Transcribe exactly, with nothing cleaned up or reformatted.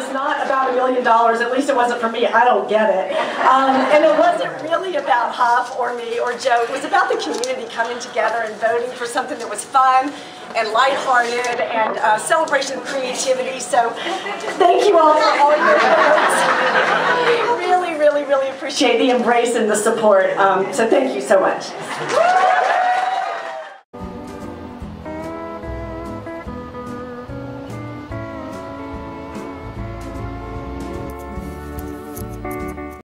was not about a million dollars, at least it wasn't for me, I don't get it. Um, and it wasn't really about Huff or me or Joe, it was about the community coming together and voting for something that was fun and lighthearted and uh, celebration of creativity. So thank you all for all your votes. Really, really, really appreciate the embrace and the support. Um, so thank you so much.